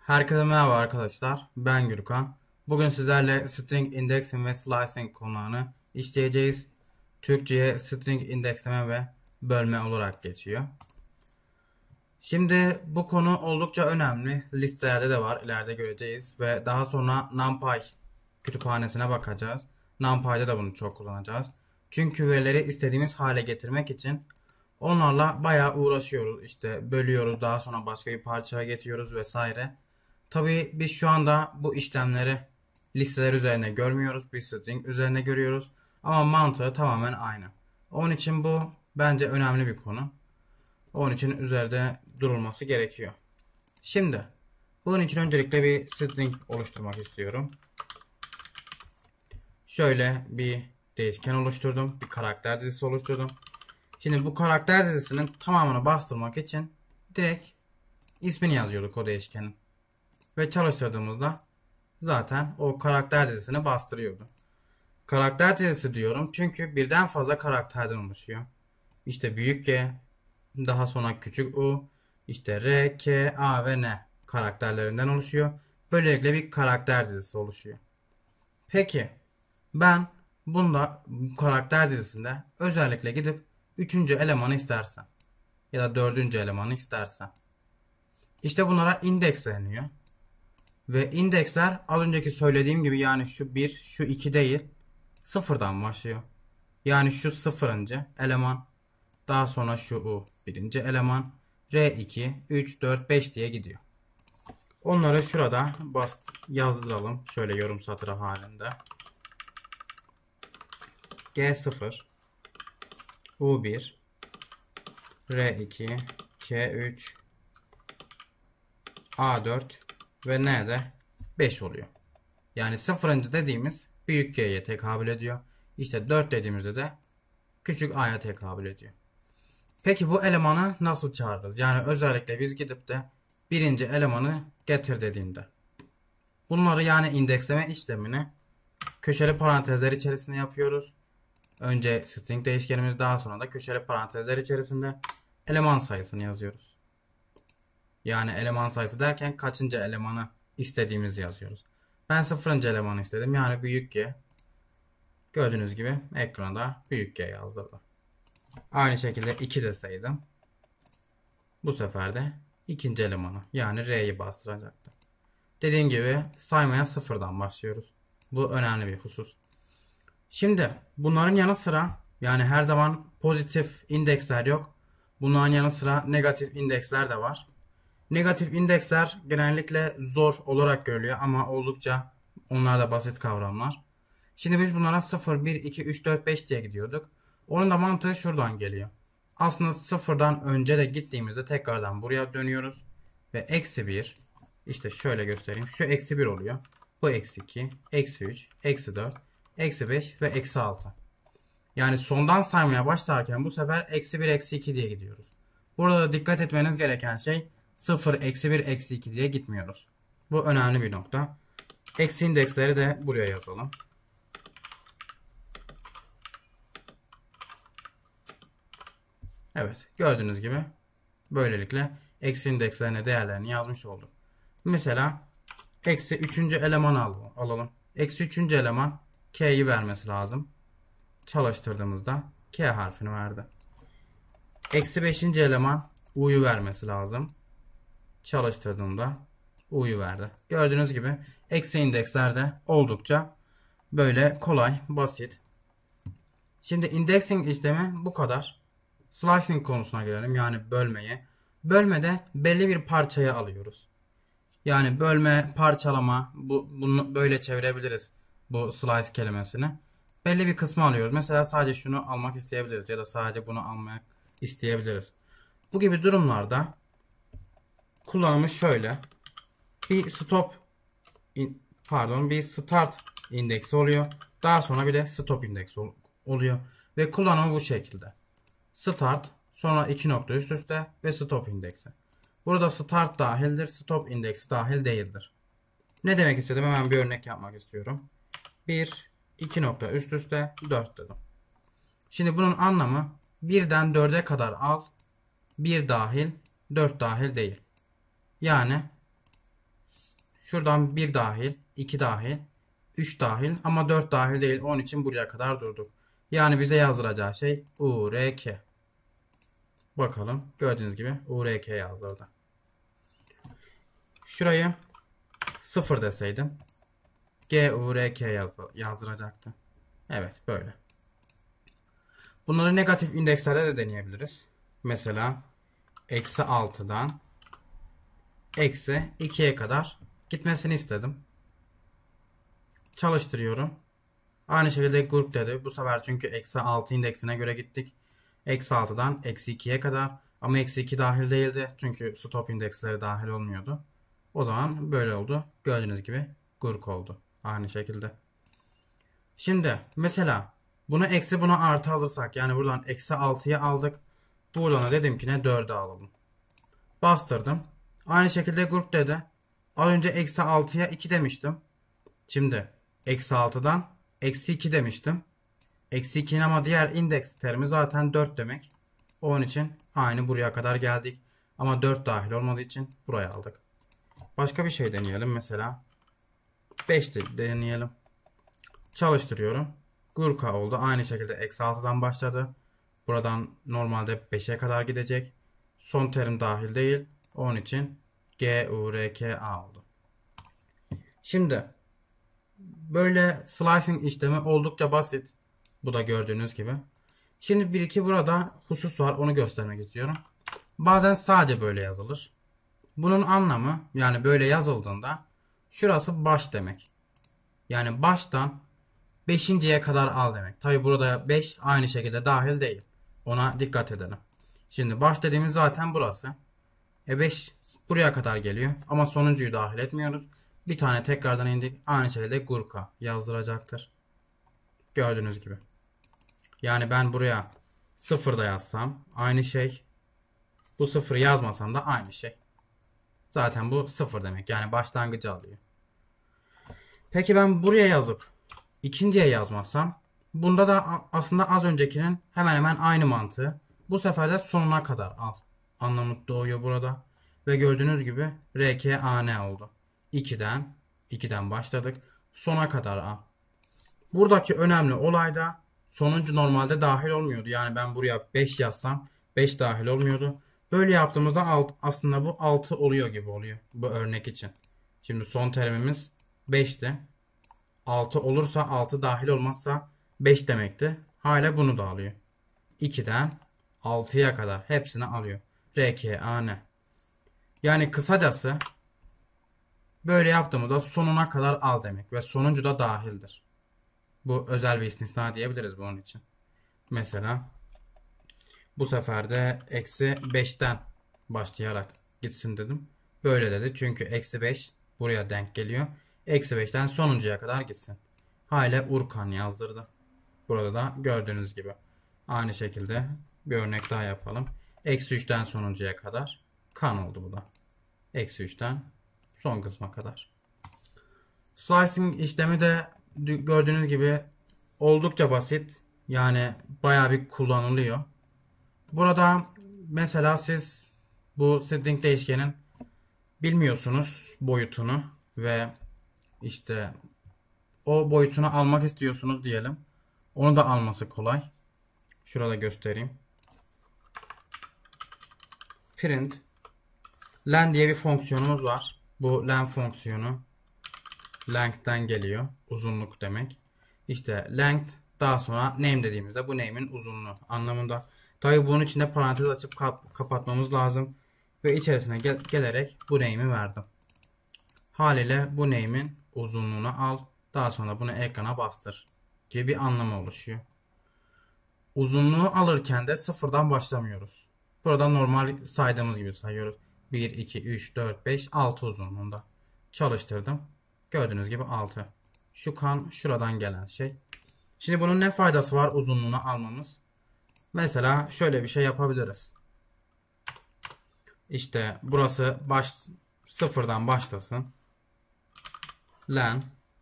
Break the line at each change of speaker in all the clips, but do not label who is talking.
Herkese merhaba arkadaşlar. Ben Gürkan. Bugün sizlerle string indexing ve slicing konularını işleyeceğiz. Türkçe'ye string indeksleme ve bölme olarak geçiyor. Şimdi bu konu oldukça önemli. Listelerde de var. İleride göreceğiz. Ve daha sonra NumPy kütüphanesine bakacağız. NumPy'da da bunu çok kullanacağız. Çünkü verileri istediğimiz hale getirmek için onlarla bayağı uğraşıyoruz. İşte bölüyoruz. Daha sonra başka bir parçaya getiriyoruz vesaire. Tabii biz şu anda bu işlemleri listeler üzerine görmüyoruz. Bir string üzerine görüyoruz. Ama mantığı tamamen aynı. Onun için bu bence önemli bir konu. Onun için üzerinde durulması gerekiyor. Şimdi bunun için öncelikle bir string oluşturmak istiyorum. Şöyle bir değişken oluşturdum. Bir karakter dizisi oluşturdum. Şimdi bu karakter dizisinin tamamını bastırmak için direkt ismini yazıyorduk o değişkenin. Ve çalıştırdığımızda zaten o karakter dizisini bastırıyordu. Karakter dizisi diyorum çünkü birden fazla karakterden oluşuyor. İşte büyük G, daha sonra küçük U, işte R, K, A ve N karakterlerinden oluşuyor. Böylelikle bir karakter dizisi oluşuyor. Peki ben bunda bu karakter dizisinde özellikle gidip 3. elemanı istersem ya da 4. elemanı istersem işte bunlara indeks deniyor. Ve indeksler az önceki söylediğim gibi yani şu 1, şu 2 değil, sıfırdan başlıyor. Yani şu sıfırıncı eleman, daha sonra şu U birinci eleman, R2, 3, 4, 5 diye gidiyor. Onları şurada yazdıralım. Şöyle yorum satırı halinde. G0, U1, R2, K3, A4 ve N de 5 oluyor. Yani sıfırıncı dediğimiz büyük G'ye tekabül ediyor. İşte 4 dediğimizde de küçük A'ya tekabül ediyor. Peki bu elemanı nasıl çağırırız? Yani özellikle biz gidip de birinci elemanı getir dediğinde. Bunları yani indeksleme işlemini köşeli parantezler içerisinde yapıyoruz. Önce string değişkenimiz, daha sonra da köşeli parantezler içerisinde eleman sayısını yazıyoruz. Yani eleman sayısı derken kaçıncı elemanı istediğimizi yazıyoruz. Ben sıfırıncı elemanı istedim. Yani büyük G. Gördüğünüz gibi ekranda büyük G yazdırdı. Aynı şekilde 2 deseydim bu sefer de ikinci elemanı yani R'yi bastıracaktı. Dediğim gibi saymaya sıfırdan başlıyoruz. Bu önemli bir husus. Şimdi bunların yanı sıra yani her zaman pozitif indeksler yok. Bunların yanı sıra negatif indeksler de var. Negatif indeksler genellikle zor olarak görülüyor ama oldukça onlar da basit kavramlar. Şimdi biz bunlara 0, 1, 2, 3, 4, 5 diye gidiyorduk. Onun da mantığı şuradan geliyor. Aslında sıfırdan önce de gittiğimizde tekrardan buraya dönüyoruz. Ve eksi 1. İşte şöyle göstereyim. Şu eksi 1 oluyor. Bu eksi 2, eksi 3, eksi 4, eksi 5 ve eksi 6. Yani sondan saymaya başlarken bu sefer eksi 1, eksi 2 diye gidiyoruz. Burada da dikkat etmeniz gereken şey 0, eksi 1, eksi 2 diye gitmiyoruz. Bu önemli bir nokta. Eksi indeksleri de buraya yazalım. Evet, gördüğünüz gibi böylelikle eksi indekslerine değerlerini yazmış olduk. Mesela eksi 3. elemanı alalım. Eksi 3. eleman K'yi vermesi lazım. Çalıştırdığımızda K harfini verdi. Eksi 5. eleman U'yu vermesi lazım. Çalıştırdığımda U'yu verdi. Gördüğünüz gibi eksi indeksler de oldukça böyle kolay, basit. Şimdi indexing işlemi bu kadar. Slicing konusuna gelelim, yani bölmeye. Bölmede belli bir parçayı alıyoruz. Yani bölme, parçalama, bunu böyle çevirebiliriz bu slice kelimesini. Belli bir kısmı alıyoruz. Mesela sadece şunu almak isteyebiliriz ya da sadece bunu almak isteyebiliriz. Bu gibi durumlarda kullanımı şöyle. Bir bir start indeksi oluyor. Daha sonra bir de stop indeksi oluyor. Ve kullanımı bu şekilde. Start, sonra 2 nokta üst üste ve stop indeksi. Burada start dahildir, stop indeksi dahil değildir. Ne demek istedim? Hemen bir örnek yapmak istiyorum. 1, 2 nokta üst üste 4 dedim. Şimdi bunun anlamı 1'den 4'e kadar al. 1 dahil, 4 dahil değil. Yani Şuradan 1 dahil, 2 dahil, 3 dahil ama 4 dahil değil. Onun için buraya kadar durduk. Yani bize yazdıracağı şey URK. Bakalım. Gördüğünüz gibi URK yazdırdı. Şurayı 0 deseydim GURK yazdıracaktı. Evet, böyle. Bunları negatif indekslerde de deneyebiliriz. Mesela eksi 6'dan eksi 2'ye kadar gitmesini istedim. Çalıştırıyorum. Aynı şekilde grup dedi. Bu sefer çünkü eksi 6 indeksine göre gittik. Eksi 6'dan eksi 2'ye kadar. Ama eksi 2 dahil değildi. Çünkü stop indeksleri dahil olmuyordu. O zaman böyle oldu. Gördüğünüz gibi grup oldu. Aynı şekilde. Şimdi mesela bunu eksi buna artı alırsak, yani buradan eksi 6'yı aldık. Buradan dedim ki ne, 4'ü alalım. Bastırdım. Aynı şekilde grup dedi. Az önce eksi 6'ya 2 demiştim. Şimdi eksi 6'dan eksi 2 demiştim. Eksi 2'nin ama diğer indeks terimi zaten 4 demek. Onun için aynı buraya kadar geldik. Ama 4 dahil olmadığı için buraya aldık. Başka bir şey deneyelim. Mesela 5 deneyelim. Çalıştırıyorum. Gurka oldu. Aynı şekilde eksi 6'dan başladı. Buradan normalde 5'e kadar gidecek. Son terim dahil değil. Onun için GURKA oldu. Şimdi böyle slicing işlemi oldukça basit. Bu da gördüğünüz gibi. Şimdi bir iki burada husus var. Onu göstermek istiyorum. Bazen sadece böyle yazılır. Bunun anlamı, yani böyle yazıldığında şurası baş demek. Yani baştan 5.'ye kadar al demek. Tabi burada 5 aynı şekilde dahil değil. Ona dikkat edelim. Şimdi baş dediğimiz zaten burası. 5 buraya kadar geliyor. Ama sonuncuyu dahil etmiyoruz. Bir tane tekrardan indik. Aynı şekilde Gurka yazdıracaktır. Gördüğünüz gibi. Yani ben buraya 0 da yazsam aynı şey. Bu 0'ı yazmasam da aynı şey. Zaten bu 0 demek. Yani başlangıcı alıyor. Peki ben buraya yazıp ikinciye yazmazsam, bunda da aslında az öncekinin hemen hemen aynı mantığı. Bu sefer de sonuna kadar al anlamı doğuyor burada. Ve gördüğünüz gibi RKAN oldu. 2'den başladık. Sona kadar al. Buradaki önemli olay da sonuncu normalde dahil olmuyordu. Yani ben buraya 5 yazsam 5 dahil olmuyordu. Böyle yaptığımızda aslında bu 6 oluyor gibi oluyor bu örnek için. Şimdi son terimimiz 5'ti. 6 olursa, 6 dahil olmazsa 5 demekti. Hala bunu da alıyor. 2'den 6'ya kadar hepsini alıyor. RKAN. Yani kısacası böyle yaptığımızda sonuna kadar al demek ve sonuncu da dahildir. Bu özel bir istisna diyebiliriz bunun için. Mesela bu sefer de eksi 5'ten başlayarak gitsin dedim. Böyle dedi çünkü eksi 5 buraya denk geliyor. Eksi 5'ten sonuncuya kadar gitsin. Hala Urkan yazdırdı. Burada da gördüğünüz gibi. Aynı şekilde bir örnek daha yapalım. Eksi 3'ten sonuncuya kadar kan oldu bu da. Eksi 3'ten son kısma kadar. Slicing işlemi de gördüğünüz gibi oldukça basit. Yani bayağı bir kullanılıyor. Burada mesela siz bu string değişkenin bilmiyorsunuz boyutunu ve işte o boyutunu almak istiyorsunuz diyelim. Onu da alması kolay. Şurada göstereyim. Print len diye bir fonksiyonumuz var. Bu len fonksiyonu length'ten geliyor. Uzunluk demek. İşte length daha sonra name dediğimizde bu name'in uzunluğu anlamında. Tabi bunun içinde parantez açıp kapatmamız lazım. Ve içerisine gelerek bu name'i verdim. Haliyle bu name'in uzunluğunu al. Daha sonra bunu ekrana bastır gibi bir anlamı oluşuyor. Uzunluğu alırken de sıfırdan başlamıyoruz. Burada normal saydığımız gibi sayıyoruz. 1, 2, 3, 4, 5, 6 uzunluğunda. Çalıştırdım. Gördüğünüz gibi 6. Şu kan şuradan gelen şey. Şimdi bunun ne faydası var uzunluğunu almamız? Mesela şöyle bir şey yapabiliriz. İşte burası sıfırdan başlasın. Len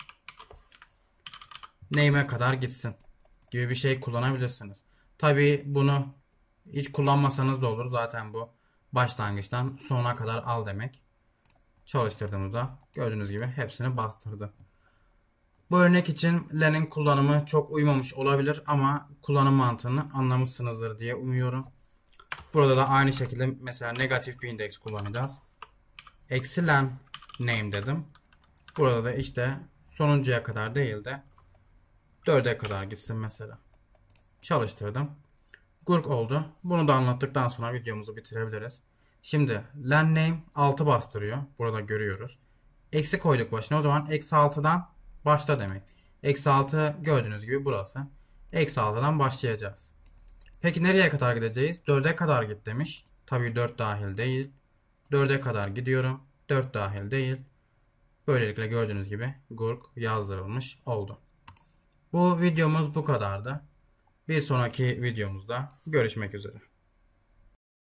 name'e kadar gitsin gibi bir şey kullanabilirsiniz. Tabi bunu hiç kullanmasanız da olur. Zaten bu başlangıçtan sonuna kadar al demek. Çalıştırdığımızda gördüğünüz gibi hepsini bastırdı. Bu örnek için len'in kullanımı çok uymamış olabilir ama kullanım mantığını anlamışsınızdır diye umuyorum. Burada da aynı şekilde mesela negatif bir indeks kullanacağız. Eksi len name dedim. Burada da işte sonuncuya kadar değil de 4'e kadar gitsin mesela. Çalıştırdım. Gurk oldu. Bunu da anlattıktan sonra videomuzu bitirebiliriz. Şimdi len name 6 bastırıyor. Burada görüyoruz. Eksi koyduk başına. O zaman eksi 6'dan başla demek. Eksi 6 gördüğünüz gibi burası. Eksi 6'dan başlayacağız. Peki nereye kadar gideceğiz? 4'e kadar git demiş. Tabii 4 dahil değil. 4'e kadar gidiyorum. 4 dahil değil. Böylelikle gördüğünüz gibi gurk yazdırılmış oldu. Bu videomuz bu kadardı. Bir sonraki videomuzda görüşmek üzere.